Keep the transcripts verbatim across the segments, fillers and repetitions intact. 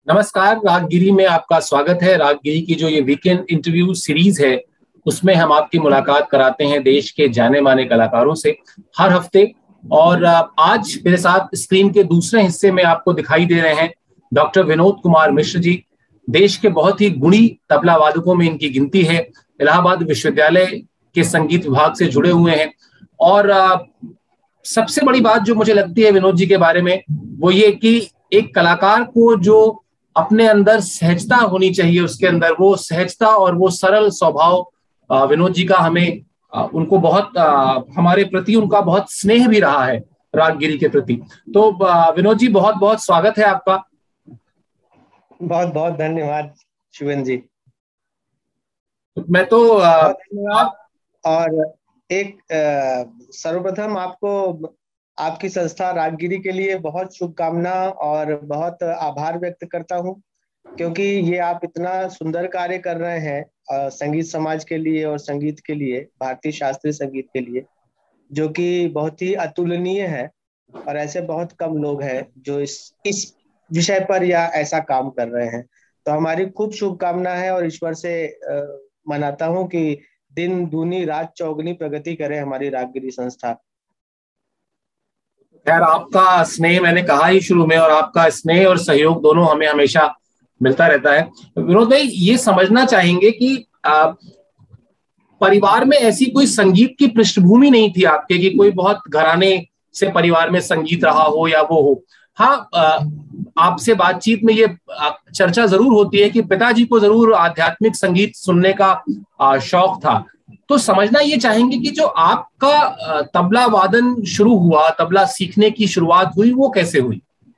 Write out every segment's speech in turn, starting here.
नमस्कार। रागगिरी में आपका स्वागत है। रागगिरी की जो ये वीकेंड इंटरव्यू सीरीज है उसमें हम आपकी मुलाकात कराते हैं देश के जाने माने कलाकारों से हर हफ्ते। और अ, आज मेरे साथ स्क्रीन के दूसरे हिस्से में आपको दिखाई दे रहे हैं डॉक्टर विनोद कुमार मिश्र जी। देश के बहुत ही गुणी तबला वादकों में इनकी गिनती है। इलाहाबाद विश्वविद्यालय के संगीत विभाग से जुड़े हुए हैं। और अ, सबसे बड़ी बात जो मुझे लगती है विनोद जी के बारे में वो ये कि एक कलाकार को जो अपने अंदर सहजता होनी चाहिए, उसके अंदर वो सहजता और वो सरल स्वभाव, अ, विनोद जी का हमें अ, उनको बहुत अ, हमारे प्रति उनका बहुत स्नेह भी रहा है रागगिरी के प्रति। तो अ, विनोद जी, बहुत बहुत स्वागत है आपका। बहुत बहुत धन्यवाद शिवन जी। मैं तो अ, बहुत धन्यवाद। आप और एक अ, सर्वप्रथम आपको आपकी संस्था रागगिरी के लिए बहुत शुभकामना और बहुत आभार व्यक्त करता हूं, क्योंकि ये आप इतना सुंदर कार्य कर रहे हैं अ, संगीत समाज के लिए और संगीत के लिए, भारतीय शास्त्रीय संगीत के लिए, जो कि बहुत ही अतुलनीय है। और ऐसे बहुत कम लोग हैं जो इस इस विषय पर या ऐसा काम कर रहे हैं। तो हमारी खूब शुभकामना है और ईश्वर से अ, मनाता हूं कि दिन दूनी रात चौगुनी प्रगति करे हमारी रागगिरी संस्था। खैर, आपका स्नेह मैंने कहा ही शुरू में, और आपका स्नेह और सहयोग दोनों हमें हमेशा मिलता रहता है। विनोद भाई, ये समझना चाहेंगे कि आ, परिवार में ऐसी कोई संगीत की पृष्ठभूमि नहीं थी आपके कि कोई बहुत घराने से परिवार में संगीत रहा हो या वो हो। हाँ, आपसे बातचीत में ये चर्चा जरूर होती है कि पिताजी को जरूर आध्यात्मिक संगीत सुनने का शौक था। तो समझना ये चाहेंगे कि जो आपका तबला वादन शुरू हुआ, तबला सीखने की शुरुआत हुई, वो कैसे हुई?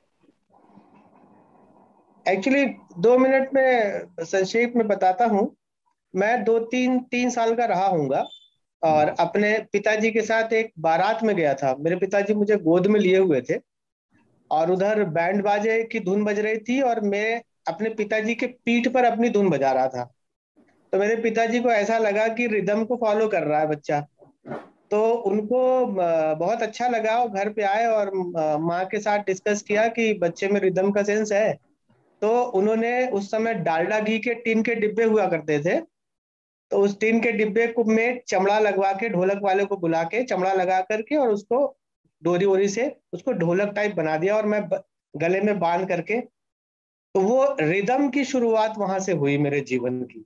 एक्चुअली दो मिनट में संक्षेप में बताता हूँ। मैं दो तीन तीन साल का रहा हूँगा और अपने पिताजी के साथ एक बारात में गया था। मेरे पिताजी मुझे गोद में लिए हुए थे और उधर बैंड बाजे की धुन बज रही थी और मैं अपने पिताजी के पीठ पर अपनी धुन बजा रहा था। तो मेरे पिताजी को ऐसा लगा कि रिदम को फॉलो कर रहा है बच्चा। तो उनको अ, बहुत अच्छा लगा। वो घर पे आए और अ, माँ के साथ डिस्कस किया कि बच्चे में रिदम का सेंस है। तो उन्होंने उस समय डालडा घी के टिन के डिब्बे हुआ करते थे। तो उस टिन के डिब्बे को में चमड़ा लगवा के, ढोलक वाले को बुला के चमड़ा लगा करके और उसको डोरी वोरी से उसको ढोलक टाइप बना दिया और मैं ब, गले में बांध करके। तो वो रिदम की शुरुआत वहां से हुई मेरे जीवन की।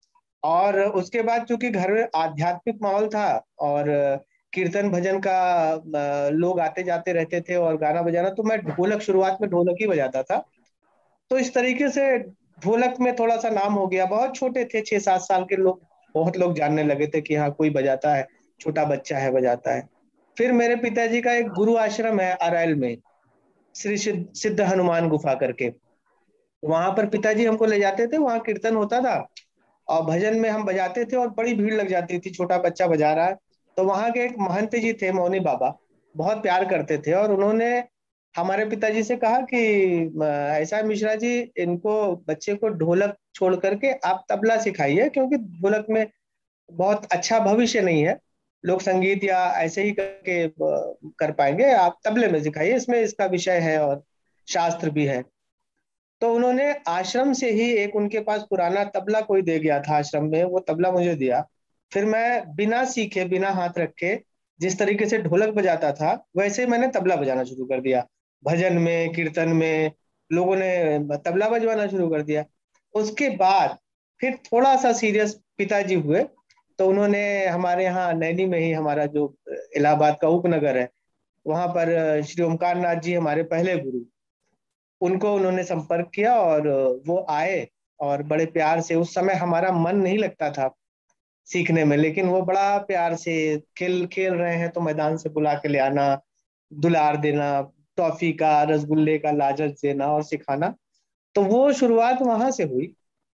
और उसके बाद चूंकि घर में आध्यात्मिक माहौल था और कीर्तन भजन का अ, लोग आते जाते रहते थे और गाना बजाना, तो मैं ढोलक, शुरुआत में ढोलक ही बजाता था। तो इस तरीके से ढोलक में थोड़ा सा नाम हो गया। बहुत छोटे थे, छह सात साल के लोग, बहुत लोग जानने लगे थे कि हाँ कोई बजाता है, छोटा बच्चा है बजाता है। फिर मेरे पिताजी का एक गुरु आश्रम है अरैल में, श्री सिद्ध सिद्ध हनुमान गुफा करके। वहां पर पिताजी हमको ले जाते थे, वहां कीर्तन होता था और भजन में हम बजाते थे और बड़ी भीड़ लग जाती थी, छोटा बच्चा बजा रहा है। तो वहां के एक महंत जी थे, मौनी बाबा, बहुत प्यार करते थे और उन्होंने हमारे पिताजी से कहा कि "अ, ऐसा है मिश्रा जी, इनको बच्चे को ढोलक छोड़ करके आप तबला सिखाइए, क्योंकि ढोलक में बहुत अच्छा भविष्य नहीं है, लोग संगीत या ऐसे ही करके अ, कर पाएंगे, आप तबले में सिखाइए, इसमें इसका विषय है और शास्त्र भी है।" तो उन्होंने आश्रम से ही एक, उनके पास पुराना तबला कोई दे गया था आश्रम में, वो तबला मुझे दिया। फिर मैं बिना सीखे, बिना हाथ रखे, जिस तरीके से ढोलक बजाता था वैसे ही मैंने तबला बजाना शुरू कर दिया। भजन में, कीर्तन में लोगों ने तबला बजवाना शुरू कर दिया। उसके बाद फिर थोड़ा सा सीरियस पिताजी हुए, तो उन्होंने हमारे यहाँ नैनी में ही, हमारा जो इलाहाबाद का उपनगर है, वहां पर श्री ओमकार नाथ जी हमारे पहले गुरु, उनको उन्होंने संपर्क किया और वो आए और बड़े प्यार से, उस समय हमारा मन नहीं लगता था सीखने में, लेकिन वो बड़ा प्यार से, खेल खेल रहे हैं तो मैदान से बुला के ले आना, दुलार देना, टॉफी का, रसगुल्ले का लालच देना और सिखाना। तो वो शुरुआत वहां से हुई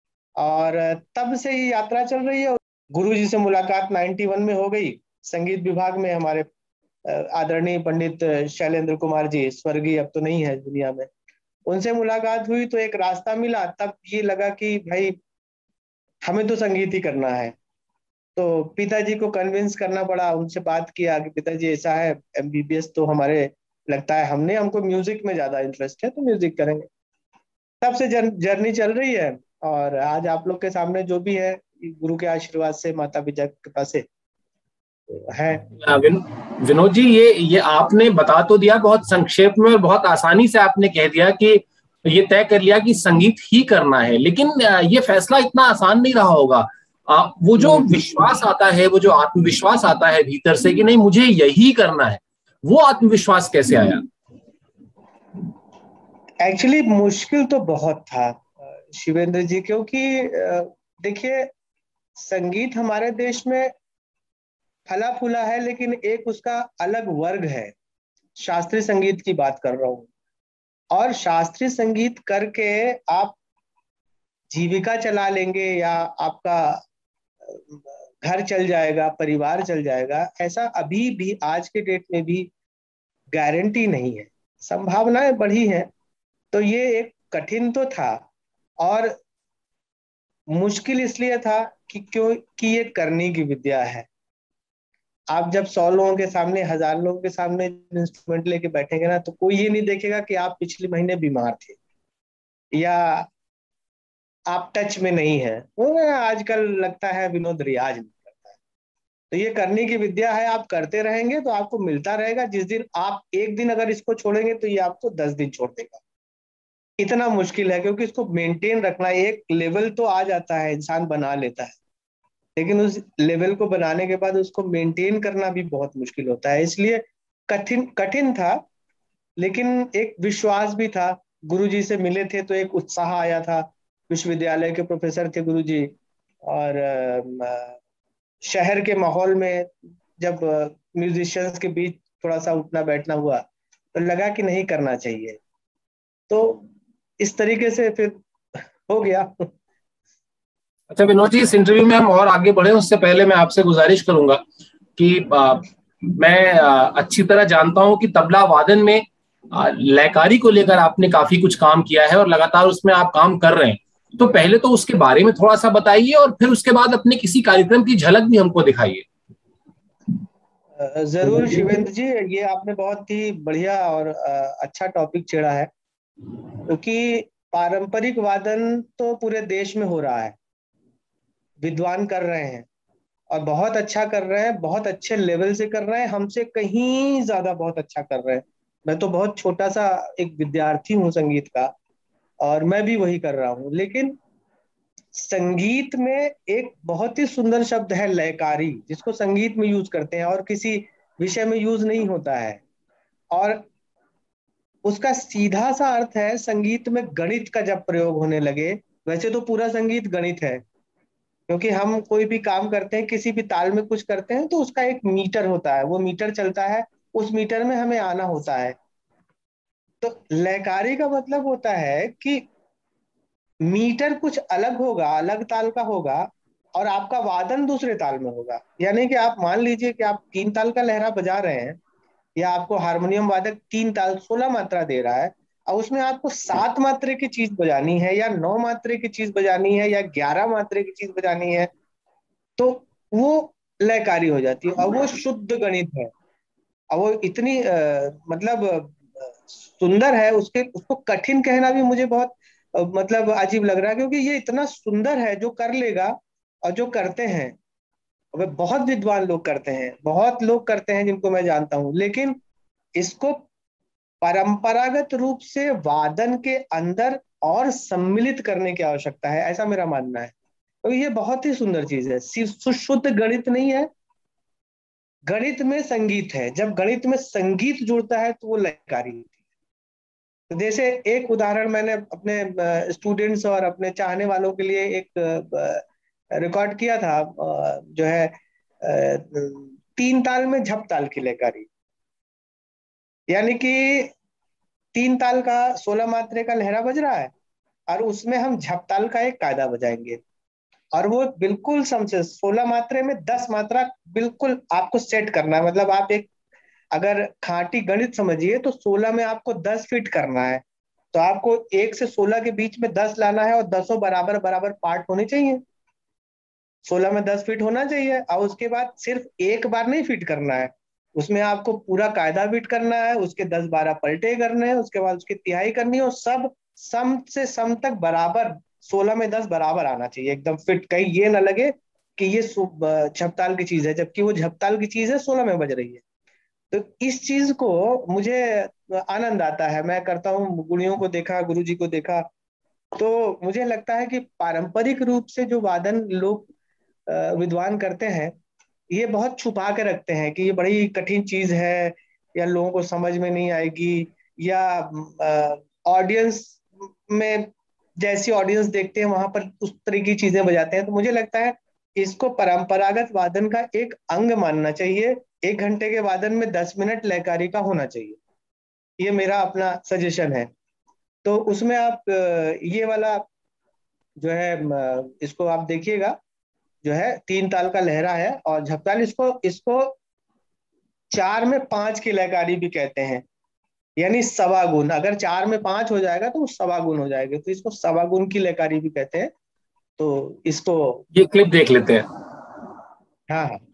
और तब से ही यात्रा चल रही है। गुरु जी से मुलाकात नाइन्टी वन में हो गई। संगीत विभाग में हमारे अ, आदरणीय पंडित शैलेंद्र कुमार जी, स्वर्गीय, अब तो नहीं है दुनिया में, उनसे मुलाकात हुई तो एक रास्ता मिला। तब ये लगा कि भाई हमें तो संगीत ही करना है। तो पिताजी को कन्विंस करना पड़ा, उनसे बात किया कि पिताजी ऐसा है, एमबीबीएस तो हमारे लगता है, हमने हमको म्यूजिक में ज्यादा इंटरेस्ट है तो म्यूजिक करेंगे। तब से जर, जर्नी चल रही है, और आज आप लोग के सामने जो भी है गुरु के आशीर्वाद से, माता पिता के कृपा से है। विन, विनोद जी, ये ये आपने बता तो दिया बहुत संक्षेप में और बहुत आसानी से आपने कह दिया कि ये तय कर लिया कि संगीत ही करना है, लेकिन ये फैसला इतना आसान नहीं रहा होगा। आ, वो जो विश्वास आता है, वो जो आत्मविश्वास आता है भीतर से कि नहीं मुझे यही करना है, वो आत्मविश्वास कैसे आया? एक्चुअली मुश्किल तो बहुत था शिवेंद्र जी, क्योंकि देखिए संगीत हमारे देश में फला फूला है, लेकिन एक उसका अलग वर्ग है। शास्त्रीय संगीत की बात कर रहा हूँ, और शास्त्रीय संगीत करके आप जीविका चला लेंगे या आपका घर चल जाएगा, परिवार चल जाएगा, ऐसा अभी भी आज के डेट में भी गारंटी नहीं है। संभावनाएं बढ़ी हैं, तो ये एक कठिन तो था, और मुश्किल इसलिए था कि क्यों कि ये करने की विद्या है। आप जब सौ लोगों के सामने, हजार लोगों के सामने इंस्ट्रूमेंट लेके बैठेंगे ना, तो कोई ये नहीं देखेगा कि आप पिछले महीने बीमार थे या आप टच में नहीं है। वो आजकल लगता है विनोद रियाज नहीं करता है। तो ये करने की विद्या है, आप करते रहेंगे तो आपको मिलता रहेगा। जिस दिन आप एक दिन अगर इसको छोड़ेंगे तो ये आपको दस दिन छोड़ देगा। इतना मुश्किल है, क्योंकि इसको मेंटेन रखना, एक लेवल तो आ जाता है, इंसान बना लेता है, लेकिन उस लेवल को बनाने के बाद उसको मेंटेन करना भी बहुत मुश्किल होता है। इसलिए कठिन कठिन था, लेकिन एक विश्वास भी था। गुरुजी से मिले थे तो एक उत्साह आया था। विश्वविद्यालय के प्रोफेसर थे गुरुजी, और शहर के माहौल में जब म्यूजिशियंस के बीच थोड़ा सा उठना बैठना हुआ तो लगा कि नहीं करना चाहिए, तो इस तरीके से फिर हो गया। अच्छा विनोद जी, इस इंटरव्यू में हम और आगे बढ़े उससे पहले मैं आपसे गुजारिश करूंगा कि आ, मैं आ, अच्छी तरह जानता हूं कि तबला वादन में आ, लयकारी को लेकर आपने काफी कुछ काम किया है और लगातार उसमें आप काम कर रहे हैं। तो पहले तो उसके बारे में थोड़ा सा बताइए और फिर उसके बाद अपने किसी कार्यक्रम की झलक भी हमको दिखाइए। जरूर शिवेंद्र जी, ये आपने बहुत ही बढ़िया और अच्छा टॉपिक छेड़ा है, क्योंकि पारंपरिक वादन तो पूरे देश में हो रहा है, विद्वान कर रहे हैं और बहुत अच्छा कर रहे हैं, बहुत अच्छे लेवल से कर रहे हैं, हमसे कहीं ज्यादा बहुत अच्छा कर रहे हैं। मैं तो बहुत छोटा सा एक विद्यार्थी हूँ संगीत का, और मैं भी वही कर रहा हूँ। लेकिन संगीत में एक बहुत ही सुंदर शब्द है लयकारी, जिसको संगीत में यूज करते हैं और किसी विषय में यूज नहीं होता है। और उसका सीधा सा अर्थ है, संगीत में गणित का जब प्रयोग होने लगे, वैसे तो पूरा संगीत गणित है, क्योंकि हम कोई भी काम करते हैं, किसी भी ताल में कुछ करते हैं तो उसका एक मीटर होता है, वो मीटर चलता है, उस मीटर में हमें आना होता है। तो लयकारी का मतलब होता है कि मीटर कुछ अलग होगा, अलग ताल का होगा, और आपका वादन दूसरे ताल में होगा। यानी कि आप मान लीजिए कि आप तीन ताल का लहरा बजा रहे हैं, या आपको हारमोनियम वादक तीन ताल सोलह मात्रा दे रहा है, और उसमें आपको सात मात्रे की चीज बजानी है, या नौ मात्रे की चीज बजानी है, या ग्यारह मात्रे की चीज बजानी है, तो वो लयकारी हो जाती है, और वो शुद्ध गणित है। और वो इतनी आ, मतलब आ, सुंदर है, उसके उसको कठिन कहना भी मुझे बहुत आ, मतलब अजीब लग रहा है, क्योंकि ये इतना सुंदर है, जो कर लेगा और जो करते हैं वे बहुत विद्वान लोग करते हैं, बहुत लोग करते हैं जिनको मैं जानता हूँ। लेकिन इसको परंपरागत रूप से वादन के अंदर और सम्मिलित करने की आवश्यकता है, ऐसा मेरा मानना है। तो ये बहुत ही सुंदर चीज है, सिर्फ शुद्ध गणित नहीं है, गणित में संगीत है। जब गणित में संगीत जुड़ता है तो वो लयकारी होती है। तो जैसे एक उदाहरण मैंने अपने स्टूडेंट्स और अपने चाहने वालों के लिए एक रिकॉर्ड किया था, जो है तीन ताल में झप ताल की लयकारी। यानी कि तीन ताल का सोलह मात्रे का लहरा बज रहा है, और उसमें हम झप ताल का एक कायदा बजाएंगे, और वो बिल्कुल समझे सोलह मात्रे में दस मात्रा बिल्कुल आपको सेट करना है। मतलब आप एक अगर खांटी गणित समझिए तो सोलह में आपको दस फिट करना है, तो आपको एक से सोलह के बीच में दस लाना है, और दसों बराबर बराबर पार्ट होने चाहिए। सोलह में दस फिट होना चाहिए, और उसके बाद सिर्फ एक बार नहीं फिट करना है, उसमें आपको पूरा कायदा फिट करना है, उसके दस बारह पलटे करने हैं, उसके बाद उसकी तिहाई करनी है, और सब सम से सम तक बराबर, सोलह में दस बराबर आना चाहिए, एकदम फिट। कहीं ये ना लगे कि ये झपताल की चीज है जबकि वो झपताल की चीज है, सोलह में बज रही है। तो इस चीज को मुझे आनंद आता है, मैं करता हूँ, गुरुओं को देखा, गुरु जी को देखा, तो मुझे लगता है कि पारंपरिक रूप से जो वादन लोग विद्वान करते हैं, ये बहुत छुपा के रखते हैं कि ये बड़ी कठिन चीज है, या लोगों को समझ में नहीं आएगी, या ऑडियंस में जैसी ऑडियंस देखते हैं वहां पर उस तरह की चीजें बजाते हैं। तो मुझे लगता है इसको परंपरागत वादन का एक अंग मानना चाहिए। एक घंटे के वादन में दस मिनट लयकारी का होना चाहिए, ये मेरा अपना सजेशन है। तो उसमें आप ये वाला जो है, इसको आप देखिएगा, जो है तीन ताल का लहरा है, और झपताल इसको इसको चार में पांच की लयकारी भी कहते हैं, यानी सवा गुण। अगर चार में पांच हो जाएगा तो वो सवा गुण हो जाएगा, तो इसको सवा गुण की लयकारी भी कहते हैं। तो इसको ये क्लिप देख लेते हैं। हाँ हाँ।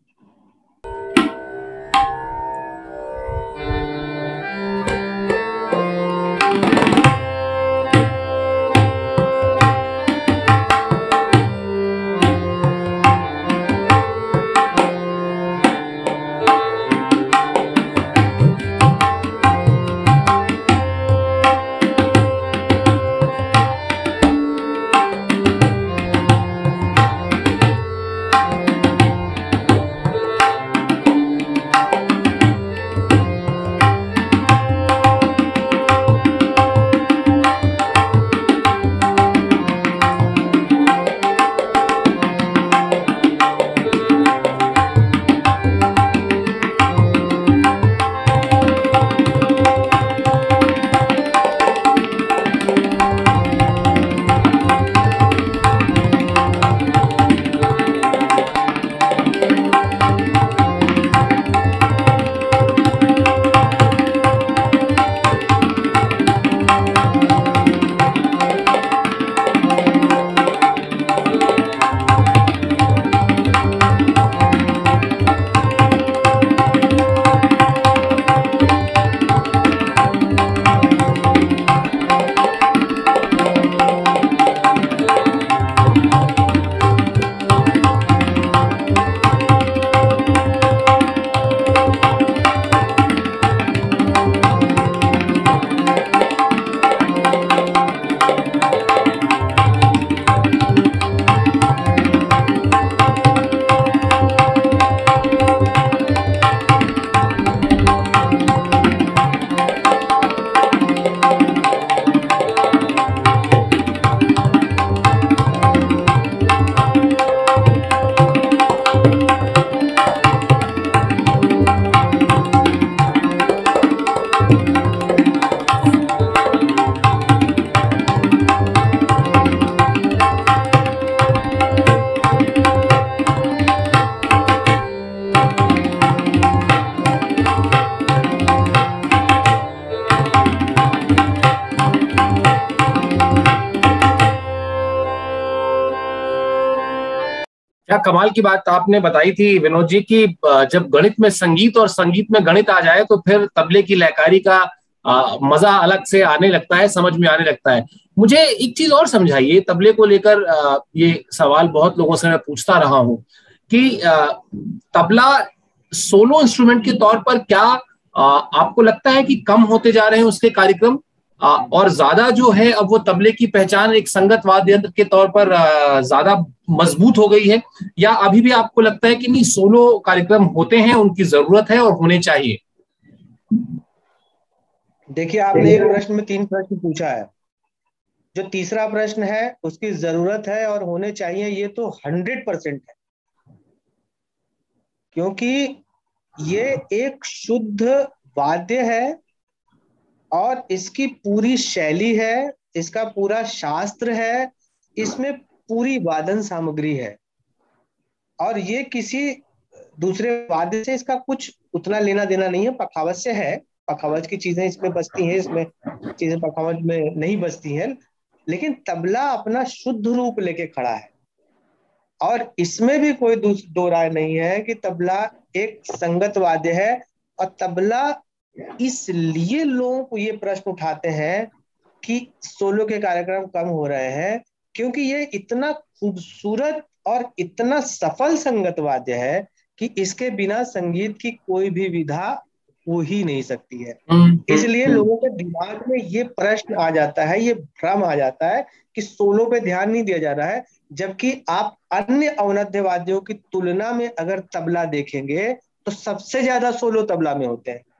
क्या कमाल की बात आपने बताई थी विनोद जी की, जब गणित में संगीत और संगीत में गणित आ जाए तो फिर तबले की लयकारी का आ, मजा अलग से आने लगता है, समझ में आने लगता है। मुझे एक चीज और समझाइए, तबले को लेकर ये सवाल बहुत लोगों से मैं पूछता रहा हूं कि आ, तबला सोलो इंस्ट्रूमेंट के तौर पर क्या आ, आपको लगता है कि कम होते जा रहे हैं उसके कार्यक्रम, आ, और ज्यादा जो है अब वो तबले की पहचान एक संगत वाद्य यंत्र के तौर पर ज्यादा मजबूत हो गई है, या अभी भी आपको लगता है कि नहीं सोलो कार्यक्रम होते हैं, उनकी जरूरत है और होने चाहिए? देखिए, आपने एक प्रश्न में तीन प्रश्न पूछा है। जो तीसरा प्रश्न है उसकी जरूरत है और होने चाहिए, ये तो हंड्रेड परसेंट है, क्योंकि ये एक शुद्ध वाद्य है और इसकी पूरी शैली है, इसका पूरा शास्त्र है, इसमें पूरी वादन सामग्री है, और ये किसी दूसरे वाद्य से इसका कुछ उतना लेना देना नहीं है। पखावज से है, पखावज की चीजें इसमें बजती हैं, इसमें चीजें पखावज में नहीं बजती हैं, लेकिन तबला अपना शुद्ध रूप लेके खड़ा है। और इसमें भी कोई दो राय नहीं है कि तबला एक संगत वाद्य है। और तबला, इसलिए लोगों को ये प्रश्न उठाते हैं कि सोलो के कार्यक्रम कम हो रहे हैं, क्योंकि ये इतना खूबसूरत और इतना सफल संगत वाद्य है कि इसके बिना संगीत की कोई भी विधा हो ही नहीं सकती है। इसलिए लोगों के दिमाग में ये प्रश्न आ जाता है, ये भ्रम आ जाता है कि सोलो पे ध्यान नहीं दिया जा रहा है, जबकि आप अन्य अवनद्य वाद्यों की तुलना में अगर तबला देखेंगे तो सबसे ज्यादा सोलो तबला में होते हैं।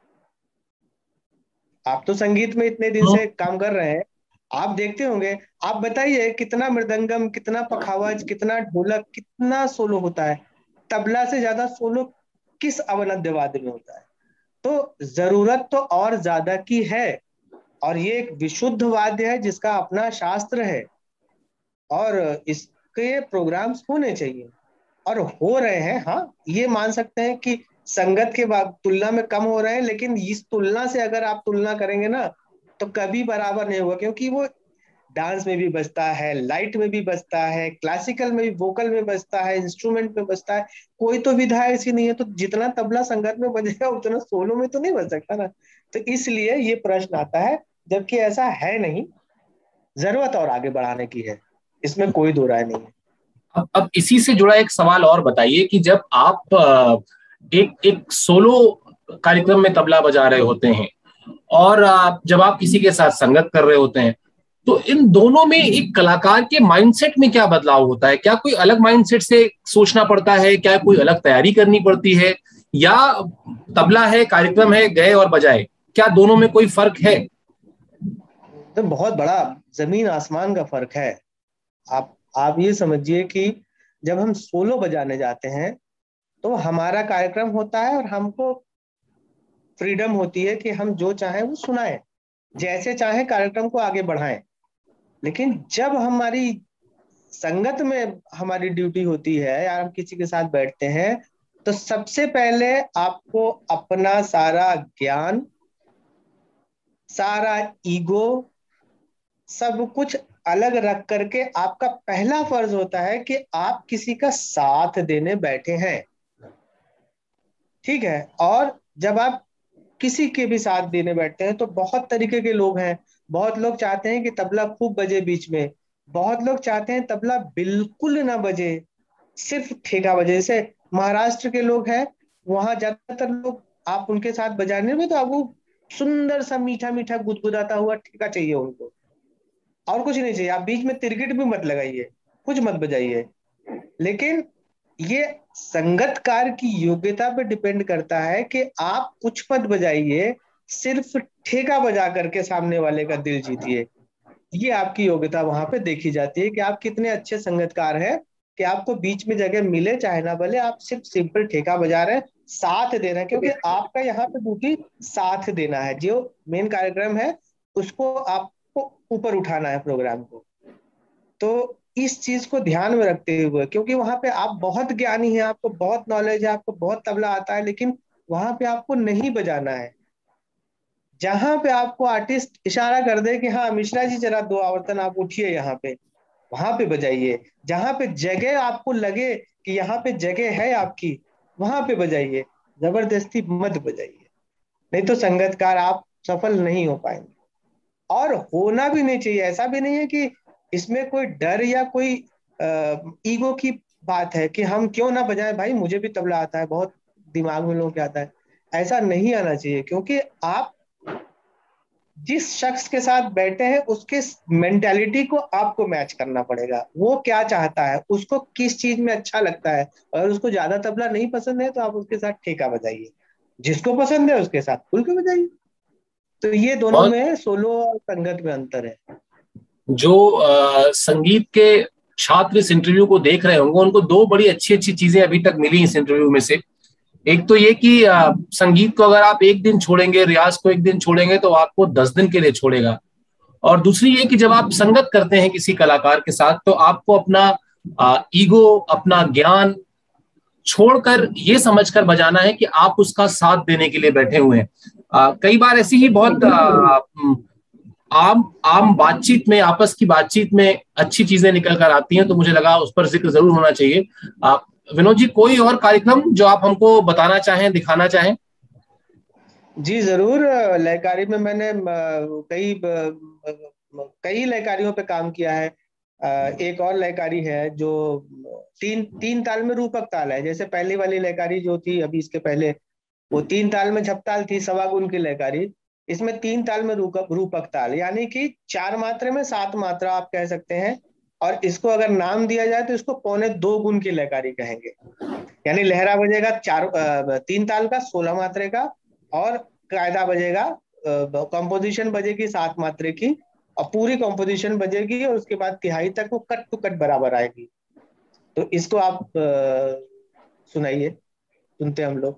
आप तो संगीत में इतने दिन से काम कर रहे हैं, आप देखते होंगे। आप बताइए कितना मृदंगम, कितना पखावज, कितना ढोलक, कितना सोलो होता है। तबला से ज्यादा सोलो किस अवनद्य वाद्य में होता है? तो जरूरत तो और ज्यादा की है, और ये एक विशुद्ध वाद्य है जिसका अपना शास्त्र है, और इसके प्रोग्राम्स होने चाहिए और हो रहे हैं। हाँ, ये मान सकते हैं कि संगत के तुलना में कम हो रहे हैं, लेकिन इस तुलना से अगर आप तुलना करेंगे ना तो कभी बराबर नहीं होगा, क्योंकि वो डांस में भी बजता है, लाइट में भी बजता है, क्लासिकल में भी, वोकल में बजता है, इंस्ट्रूमेंट में बजता है। कोई तो विधा ऐसी नहीं है, तो जितना तबला संगत में बजेगा उतना सोलो में तो नहीं बज सकता ना। तो इसलिए ये प्रश्न आता है, जबकि ऐसा है नहीं, जरूरत और आगे बढ़ाने की है, इसमें कोई दो राय नहीं है। अब अब इसी से जुड़ा एक सवाल और बताइए कि जब आप एक एक सोलो कार्यक्रम में तबला बजा रहे होते हैं और आप जब आप किसी के साथ संगत कर रहे होते हैं, तो इन दोनों में एक कलाकार के माइंडसेट में क्या बदलाव होता है? क्या कोई अलग माइंडसेट से सोचना पड़ता है? क्या कोई अलग तैयारी करनी पड़ती है? या तबला है, कार्यक्रम है, गए और बजाए? क्या दोनों में कोई फर्क है? तो बहुत बड़ा जमीन आसमान का फर्क है। आप आप ये समझिए कि जब हम सोलो बजाने जाते हैं तो हमारा कार्यक्रम होता है और हमको फ्रीडम होती है कि हम जो चाहें वो सुनाएं, जैसे चाहें कार्यक्रम को आगे बढ़ाएं। लेकिन जब हमारी संगत में हमारी ड्यूटी होती है या हम किसी के साथ बैठते हैं, तो सबसे पहले आपको अपना सारा ज्ञान, सारा ईगो, सब कुछ अलग रख करके आपका पहला फर्ज होता है कि आप किसी का साथ देने बैठे हैं, ठीक है। और जब आप किसी के भी साथ देने बैठते हैं तो बहुत तरीके के लोग हैं। बहुत लोग चाहते हैं कि तबला खूब बजे बीच में, बहुत लोग चाहते हैं तबला बिल्कुल ना बजे, सिर्फ ठेका बजे। जैसे महाराष्ट्र के लोग हैं, वहां ज्यादातर लोग आप उनके साथ बजाने में तो आपको सुंदर सा मीठा मीठा गुदगुदाता हुआ ठेका चाहिए उनको, और कुछ नहीं चाहिए। आप बीच में तिरगिट भी मत लगाइए, कुछ मत बजाइए। लेकिन ये संगतकार की योग्यता पे डिपेंड करता है कि आप कुछ मत बजाइए, सिर्फ ठेका बजा करके सामने वाले का दिल जीतिए। ये आपकी योग्यता वहां पे देखी जाती है कि आप कितने अच्छे संगतकार हैं, कि आपको बीच में जगह मिले चाहे ना भले, आप सिर्फ सिंपल ठेका बजा रहे हैं, साथ दे रहे हैं। क्योंकि आपका यहाँ पे ड्यूटी साथ देना है, जो मेन कार्यक्रम है उसको आपको ऊपर उठाना है, प्रोग्राम को। तो इस चीज को ध्यान में रखते हुए, क्योंकि वहां पे आप बहुत ज्ञानी हैं, आपको बहुत नॉलेज है, आपको बहुत तबला आता है, लेकिन वहां पे आपको नहीं बजाना है। जहां पे आपको आर्टिस्ट इशारा कर दे कि हाँ मिश्रा जी जरा दो आवर्तन आप उठिए यहाँ पे, वहां पे बजाइए। जहां पे जगह आपको लगे कि यहाँ पे जगह है आपकी, वहां पे बजाइए, जबरदस्ती मत बजाइए, नहीं तो संगतकार आप सफल नहीं हो पाएंगे। और होना भी नहीं चाहिए, ऐसा भी नहीं है कि इसमें कोई डर या कोई आ, ईगो की बात है कि हम क्यों ना बजाएं, भाई मुझे भी तबला आता है, बहुत दिमाग में लोगों के आता है। ऐसा नहीं आना चाहिए, क्योंकि आप जिस शख्स के साथ बैठे हैं उसके मेंटालिटी को आपको मैच करना पड़ेगा। वो क्या चाहता है, उसको किस चीज में अच्छा लगता है। अगर उसको ज्यादा तबला नहीं पसंद है तो आप उसके साथ ठेका बजाइए, जिसको पसंद है उसके साथ खुल के बजाइए। तो ये दोनों में, सोलो और संगत में अंतर है। जो आ, संगीत के छात्र इस इंटरव्यू को देख रहे होंगे, उनको दो बड़ी अच्छी अच्छी चीजें अभी तक मिली इस इंटरव्यू में से। एक तो ये कि आ, संगीत को अगर आप एक दिन छोड़ेंगे, रियाज को एक दिन छोड़ेंगे, तो आपको दस दिन के लिए छोड़ेगा। और दूसरी ये कि जब आप संगत करते हैं किसी कलाकार के साथ, तो आपको अपना आ, ईगो, अपना ज्ञान छोड़कर ये समझकर बजाना है कि आप उसका साथ देने के लिए बैठे हुए हैं। आ, कई बार ऐसी ही बहुत आ, आम आम बातचीत में, आपस की बातचीत में अच्छी चीजें निकल कर आती हैं, तो मुझे लगा उस पर जिक्र जरूर होना चाहिए। आप विनोद जी, कोई और कार्यक्रम जो आप हमको बताना चाहें, दिखाना चाहें? जी जरूर। लयकारी में मैंने कई कई लयकारियों पे काम किया है। एक और लयकारी है जो तीन तीन ताल में रूपक ताल है। जैसे पहली वाली लयकारी जो थी अभी इसके पहले, वो तीन ताल में झपताल थी, सवा गुण की लयकारी। इसमें तीन ताल में रूपक रूपक ताल, यानी कि चार मात्रे में सात मात्रा आप कह सकते हैं। और इसको अगर नाम दिया जाए तो इसको पौने दो गुण की लयकारी कहेंगे। यानी लहरा बजेगा चार तीन ताल का, सोलह मात्रे का, और कायदा बजेगा, कंपोजिशन बजेगी सात मात्रे की, और पूरी कंपोजिशन बजेगी, और उसके बाद तिहाई तक वो कट टू कट बराबर आएगी। तो इसको आप सुनाइए, सुनते हम लोग।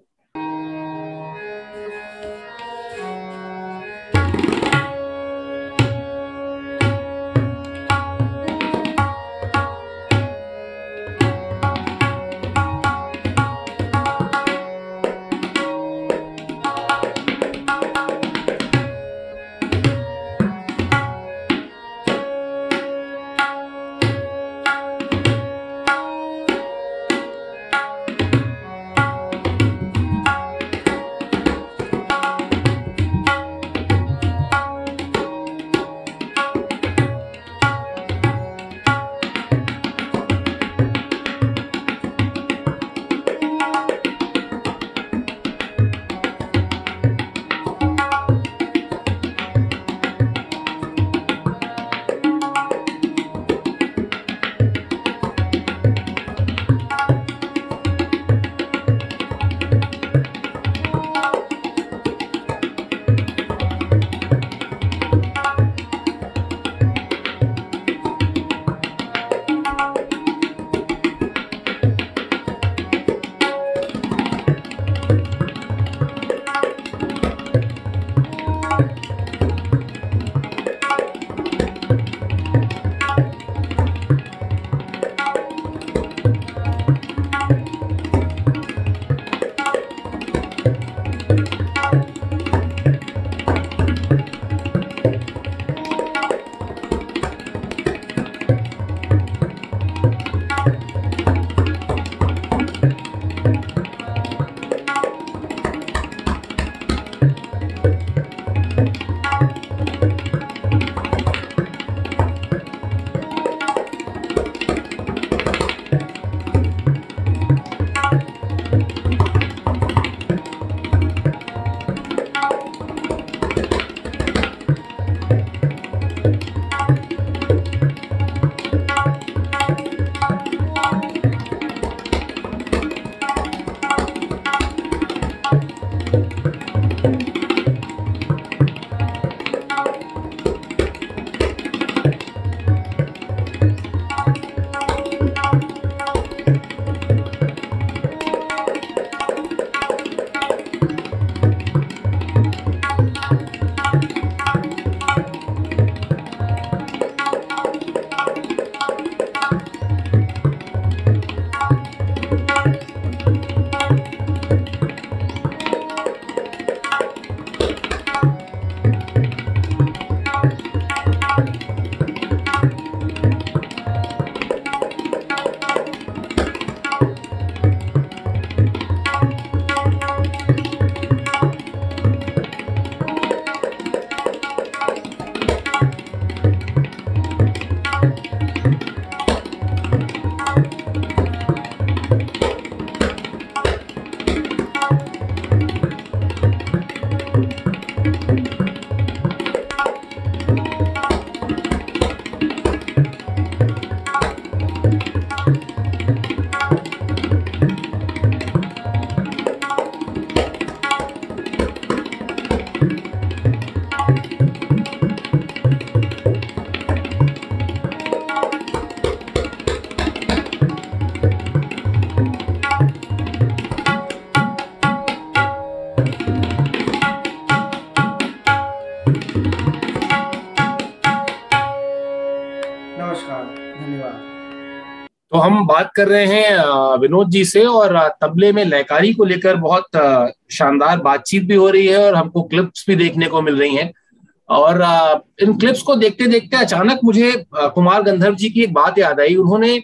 तो हम बात कर रहे हैं विनोद जी से, और तबले में लयकारी को लेकर बहुत शानदार बातचीत भी हो रही है और हमको क्लिप्स भी देखने को मिल रही हैं। और इन क्लिप्स को देखते देखते अचानक मुझे कुमार गंधर्व जी की एक बात याद आई। उन्होंने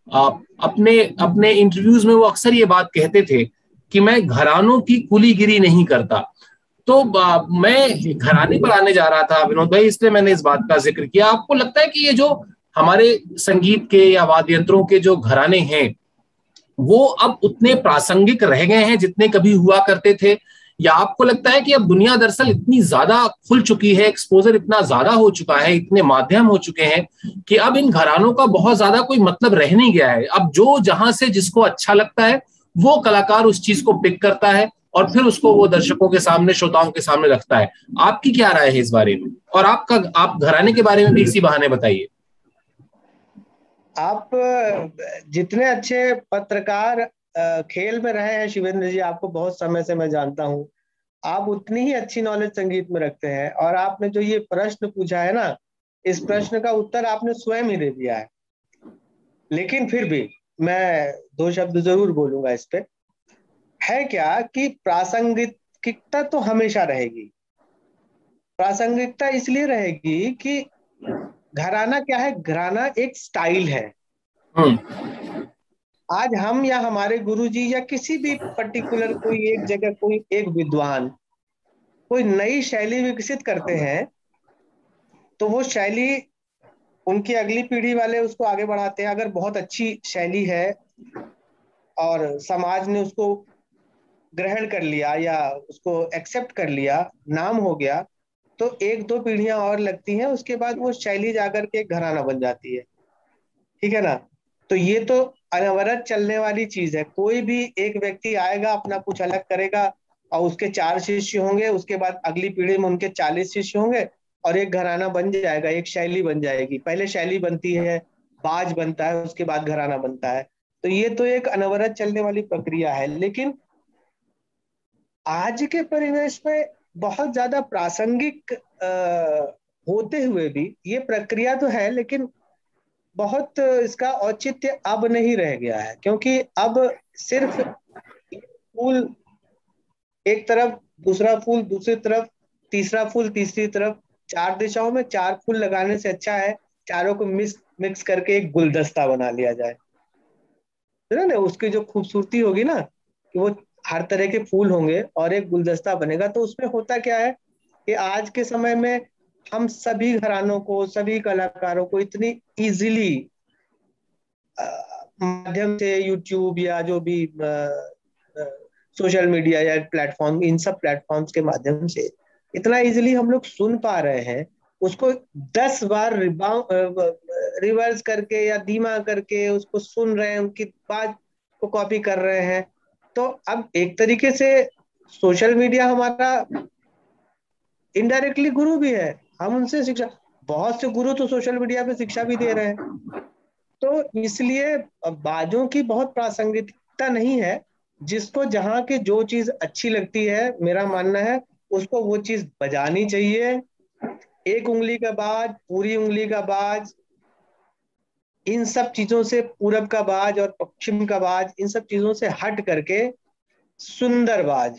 अपने अपने इंटरव्यूज में वो अक्सर ये बात कहते थे कि मैं घरानों की कुलीगिरी नहीं करता। तो आ, मैं घराने पर आने जा रहा था विनोद भाई, इसलिए मैंने इस बात का जिक्र किया। आपको लगता है कि ये जो हमारे संगीत के या वाद्य यंत्रों के जो घराने हैं वो अब उतने प्रासंगिक रह गए हैं जितने कभी हुआ करते थे, या आपको लगता है कि अब दुनिया दरअसल इतनी ज्यादा खुल चुकी है, एक्सपोजर इतना ज्यादा हो चुका है, इतने माध्यम हो चुके हैं कि अब इन घरानों का बहुत ज्यादा कोई मतलब रह नहीं गया है। अब जो जहां से जिसको अच्छा लगता है वो कलाकार उस चीज को पिक करता है और फिर उसको वो दर्शकों के सामने, श्रोताओं के सामने रखता है। आपकी क्या राय है इस बारे में, और आपका आप घराने के बारे में भी इसी बहाने बताइए। आप जितने अच्छे पत्रकार खेल में रहे हैं शिवेंद्र जी, आपको बहुत समय से मैं जानता हूं, आप उतनी ही अच्छी नॉलेज संगीत में रखते हैं। और आपने जो ये प्रश्न पूछा है ना, इस प्रश्न का उत्तर आपने स्वयं ही दे दिया है। लेकिन फिर भी मैं दो शब्द जरूर बोलूंगा इस पे। है क्या कि प्रासंगिकता तो हमेशा रहेगी। प्रासंगिकता इसलिए रहेगी कि घराना क्या है? घराना एक स्टाइल है। हम्म। आज हम या हमारे गुरुजी या किसी भी पर्टिकुलर कोई एक जगह कोई एक विद्वान कोई नई शैली विकसित करते हैं, तो वो शैली उनकी अगली पीढ़ी वाले उसको आगे बढ़ाते हैं। अगर बहुत अच्छी शैली है और समाज ने उसको ग्रहण कर लिया या उसको एक्सेप्ट कर लिया, नाम हो गया, तो एक दो पीढ़ियां और लगती हैं, उसके बाद वो शैली जाकर के एक घराना बन जाती है। ठीक है ना? तो ये तो अनवरत चलने वाली चीज है। कोई भी एक व्यक्ति आएगा, अपना कुछ अलग करेगा, और उसके चार शिष्य होंगे, उसके बाद अगली पीढ़ी में उनके चालीस शिष्य होंगे, और एक घराना बन जाएगा, एक शैली बन जाएगी। पहले शैली बनती है, बाज बनता है, उसके बाद घराना बनता है। तो ये तो एक अनवरत चलने वाली प्रक्रिया है। लेकिन आज के परिवेश में बहुत ज्यादा प्रासंगिक आ, होते हुए भी ये प्रक्रिया तो है, लेकिन बहुत इसका औचित्य अब नहीं रह गया है। क्योंकि अब सिर्फ फूल एक तरफ, दूसरा फूल दूसरी तरफ, तीसरा फूल तीसरी तरफ, चार दिशाओं में चार फूल लगाने से अच्छा है चारों को मिक्स मिक्स करके एक गुलदस्ता बना लिया जाए। है ना? उसकी जो खूबसूरती होगी ना, कि वो हर तरह के फूल होंगे और एक गुलदस्ता बनेगा। तो उसमें होता क्या है कि आज के समय में हम सभी घरानों को, सभी कलाकारों को इतनी इजीली माध्यम से, यूट्यूब या जो भी सोशल मीडिया या प्लेटफॉर्म, इन सब प्लेटफॉर्म्स के माध्यम से इतना इजीली हम लोग सुन पा रहे हैं, उसको दस बार रिवर्स करके या धीमा करके उसको सुन रहे हैं, उनकी बात को कॉपी कर रहे हैं। तो अब एक तरीके से सोशल मीडिया हमारा इनडायरेक्टली गुरु भी है। हम उनसे शिक्षा, बहुत से गुरु तो सोशल मीडिया पे शिक्षा भी दे रहे हैं। तो इसलिए बाजों की बहुत प्रासंगिकता नहीं है। जिसको जहां की जो चीज अच्छी लगती है, मेरा मानना है उसको वो चीज बजानी चाहिए। एक उंगली का बाज, पूरी उंगली का बाज, इन सब चीजों से, पूरब का बाज और पश्चिम का बाज, इन सब चीजों से हट करके सुंदर बाज,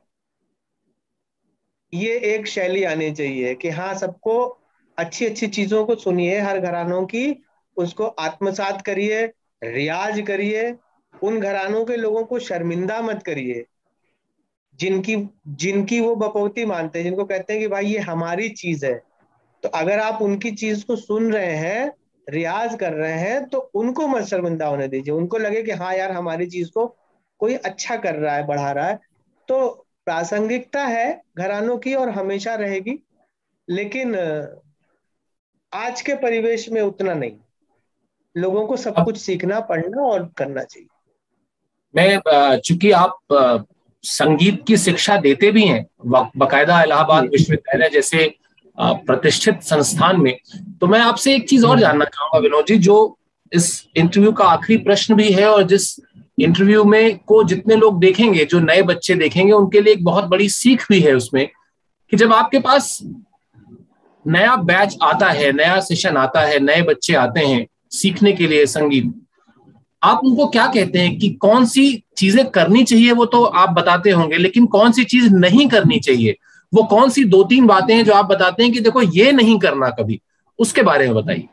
ये एक शैली आनी चाहिए कि हाँ, सबको अच्छी अच्छी चीजों को सुनिए, हर घरानों की, उसको आत्मसात करिए, रियाज करिए। उन घरानों के लोगों को शर्मिंदा मत करिए जिनकी जिनकी वो बपौती मानते हैं, जिनको कहते हैं कि भाई ये हमारी चीज है। तो अगर आप उनकी चीज को सुन रहे हैं, रियाज कर रहे हैं, तो उनको मत शर्मिंदा होने दीजिए। उनको लगे कि हाँ यार, हमारी चीज को कोई अच्छा कर रहा है, बढ़ा रहा है। तो प्रासंगिकता है घरानों की और हमेशा रहेगी। लेकिन आज के परिवेश में उतना नहीं। लोगों को सब अब कुछ सीखना, पढ़ना और करना चाहिए। मैं, चूंकि आप अ, संगीत की शिक्षा देते भी हैं बकायदा इलाहाबाद जी विश्वविद्यालय जैसे अ, प्रतिष्ठित संस्थान में, तो मैं आपसे एक चीज और हम्म जानना चाहूंगा विनोद जी, जो इस इंटरव्यू का आखिरी प्रश्न भी है, और जिस इंटरव्यू में को जितने लोग देखेंगे, जो नए बच्चे देखेंगे, उनके लिए एक बहुत बड़ी सीख भी है उसमें, कि जब आपके पास नया बैच आता है, नया सेशन आता है, नए बच्चे आते हैं सीखने के लिए संगीत, आप उनको क्या कहते हैं कि कौन सी चीजें करनी चाहिए? वो तो आप बताते होंगे, लेकिन कौन सी चीज नहीं करनी चाहिए? वो कौन सी दो तीन बातें हैं जो आप बताते हैं कि देखो ये नहीं करना कभी, उसके बारे में बताइए।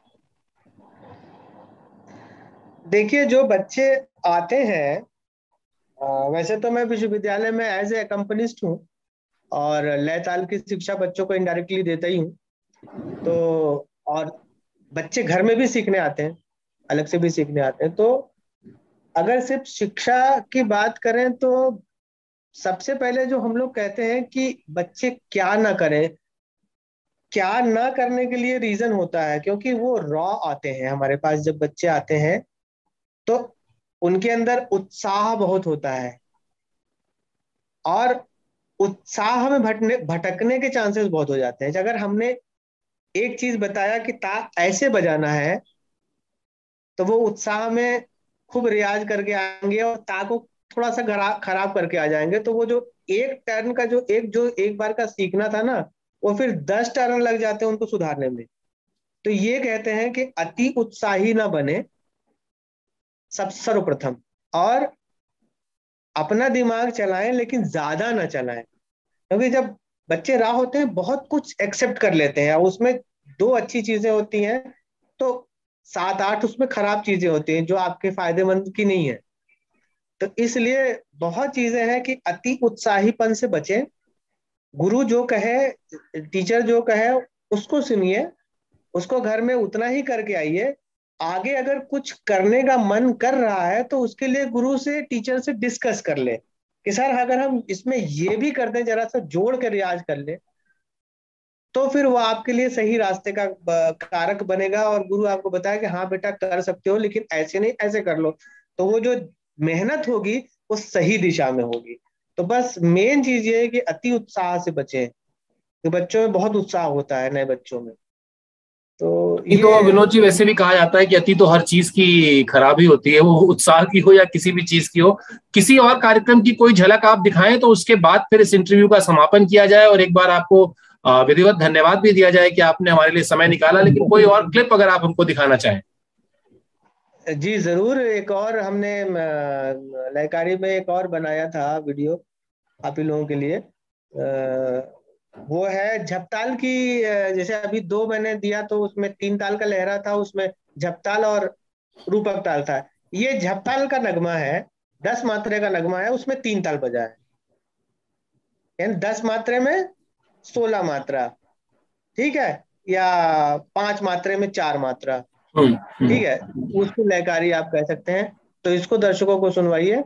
देखिए, जो बच्चे आते हैं, अ, वैसे तो मैं विश्वविद्यालय में एज ए अकम्पनिस्ट हूँ, और लय ताल की शिक्षा बच्चों को इनडायरेक्टली देता ही हूँ। तो और बच्चे घर में भी सीखने आते हैं, अलग से भी सीखने आते हैं। तो अगर सिर्फ शिक्षा की बात करें तो सबसे पहले जो हम लोग कहते हैं कि बच्चे क्या ना करें, क्या ना करने के लिए रीजन होता है, क्योंकि वो रॉ आते हैं हमारे पास। जब बच्चे आते हैं तो उनके अंदर उत्साह बहुत होता है, और उत्साह में भटने भटकने के चांसेस बहुत हो जाते हैं। अगर हमने एक चीज बताया कि ता ऐसे बजाना है, तो वो उत्साह में खूब रियाज करके आएंगे और ता को थोड़ा सा खराब खराब करके आ जाएंगे। तो वो जो एक टर्न का जो एक जो एक बार का सीखना था ना, वो फिर दस टर्न लग जाते हैं उनको सुधारने में। तो ये कहते हैं कि अति उत्साही ना बने सब सर्वप्रथम, और अपना दिमाग चलाएं लेकिन ज्यादा ना चलाएं। क्योंकि जब बच्चे राह होते हैं बहुत कुछ एक्सेप्ट कर लेते हैं, और उसमें दो अच्छी चीजें होती हैं तो सात आठ उसमें खराब चीजें होती हैं जो आपके फायदेमंद की नहीं है। तो इसलिए बहुत चीजें हैं कि अति उत्साहीपन से बचें। गुरु जो कहे, टीचर जो कहे उसको सुनिए, उसको घर में उतना ही करके आइए। आगे अगर कुछ करने का मन कर रहा है तो उसके लिए गुरु से, टीचर से डिस्कस कर ले कि सर अगर हम इसमें ये भी कर दें, जरा सा जोड़ के रियाज कर ले, तो फिर वो आपके लिए सही रास्ते का ब- कारक बनेगा। और गुरु आपको बताया कि हाँ बेटा कर सकते हो, लेकिन ऐसे नहीं ऐसे कर लो। तो वो जो मेहनत होगी वो सही दिशा में होगी। तो बस मेन चीज ये है कि अति उत्साह से बचें, कि बच्चों में बहुत उत्साह होता है, नए बच्चों में। तो ये तो ये विनोद जी वैसे भी कहा जाता है कि अति तो हर चीज की खराबी होती है, वो उत्साह की हो या किसी भी चीज की हो। किसी और कार्यक्रम की कोई झलक आप दिखाएं तो उसके बाद फिर इस इंटरव्यू का समापन किया जाए, और एक बार आपको अ, विधिवत धन्यवाद भी दिया जाए कि आपने हमारे लिए समय निकाला। लेकिन कोई और क्लिप अगर आप हमको दिखाना चाहें। जी जरूर। एक और हमने अ, लयकारी में एक और बनाया था वीडियो आप ही लोगों के लिए। अ, वो है झपताल की। अ, जैसे अभी दो मैंने दिया तो उसमें तीन ताल का लहरा था, उसमें झपताल और रूपक ताल था। ये झपताल का नगमा है, दस मात्रे का नगमा है, उसमें तीन ताल बजा है। यानी दस मात्रे में सोलह मात्रा, ठीक है, या पांच मात्रे में चार मात्रा, हम्म हम्म। ठीक है। उसको लयकारी आप कह सकते हैं। तो इसको दर्शकों को सुनवाइए।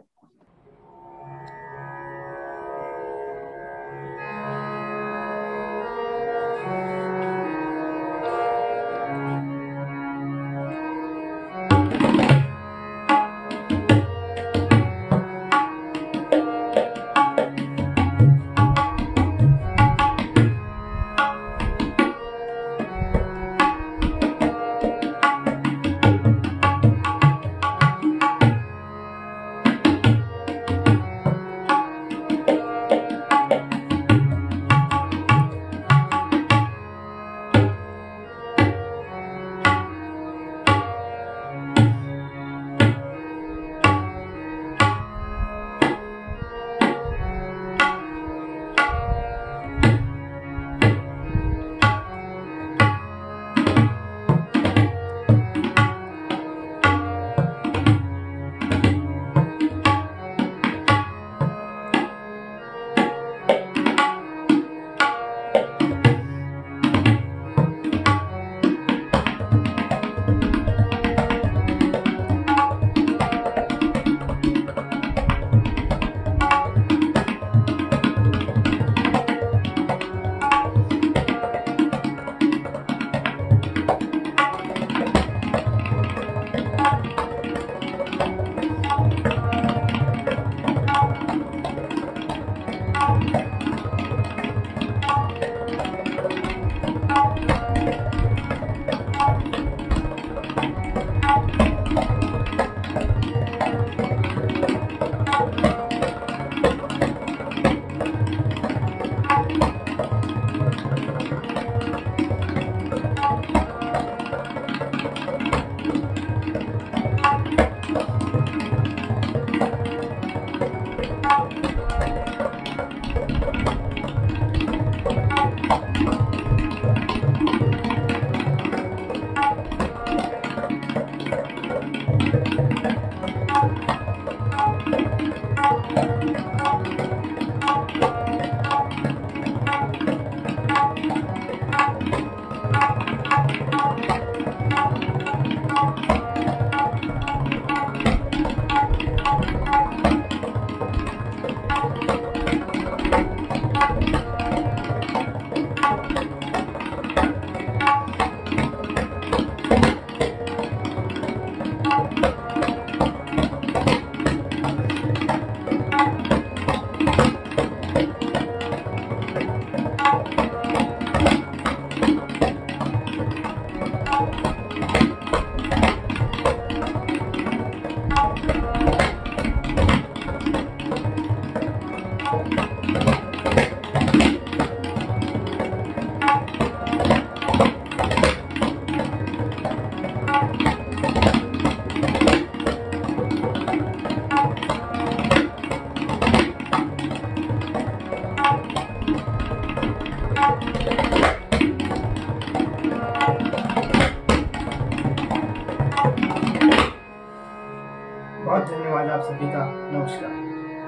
बहुत धन्यवाद आप सभी का। नमस्कार।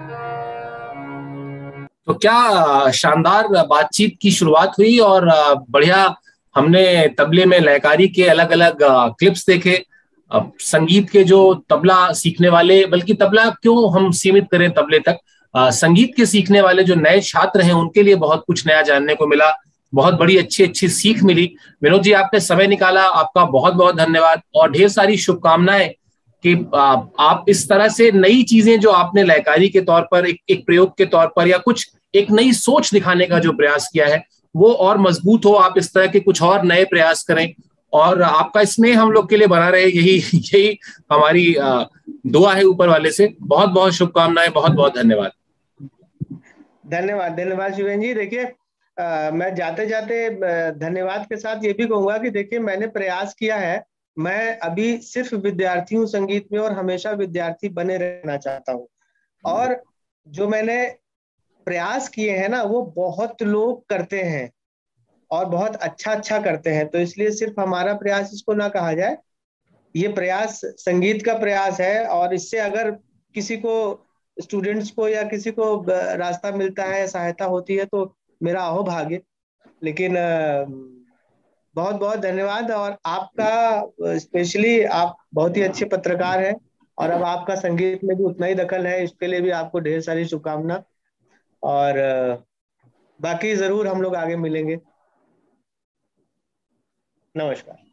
तो क्या शानदार बातचीत की शुरुआत हुई और बढ़िया हमने तबले में लयकारी के अलग अलग क्लिप्स देखे। संगीत के जो तबला सीखने वाले, बल्कि तबला क्यों हम सीमित करें तबले तक, संगीत के सीखने वाले जो नए छात्र हैं उनके लिए बहुत कुछ नया जानने को मिला, बहुत बड़ी अच्छी अच्छी सीख मिली। विनोद जी, आपने समय निकाला, आपका बहुत बहुत धन्यवाद और ढेर सारी शुभकामनाएं कि आप इस तरह से नई चीजें जो आपने लयकारी के तौर पर एक, एक प्रयोग के तौर पर या कुछ एक नई सोच दिखाने का जो प्रयास किया है वो और मजबूत हो। आप इस तरह के कुछ और नए प्रयास करें और आपका स्नेह हम लोग के लिए बना रहे, यही यही हमारी दुआ है ऊपर वाले से। बहुत बहुत शुभकामनाएं, बहुत बहुत धन्यवाद। धन्यवाद धन्यवाद शिवेन जी। देखिए, मैं जाते जाते धन्यवाद के साथ ये भी कहूंगा कि देखिए, मैंने प्रयास किया है, मैं अभी सिर्फ विद्यार्थी हूँ संगीत में और हमेशा विद्यार्थी बने रहना चाहता हूँ। और जो मैंने प्रयास किए हैं ना, वो बहुत लोग करते हैं और बहुत अच्छा अच्छा करते हैं। तो इसलिए सिर्फ हमारा प्रयास इसको ना कहा जाए, ये प्रयास संगीत का प्रयास है। और इससे अगर किसी को, स्टूडेंट्स को या किसी को रास्ता मिलता है, सहायता होती है, तो मेरा अहो भाग्य। लेकिन बहुत बहुत धन्यवाद। और आपका स्पेशली, आप बहुत ही अच्छे पत्रकार हैं और अब आपका संगीत में भी उतना ही दखल है, इसके लिए भी आपको ढेर सारी शुभकामना। और बाकी जरूर हम लोग आगे मिलेंगे। नमस्कार।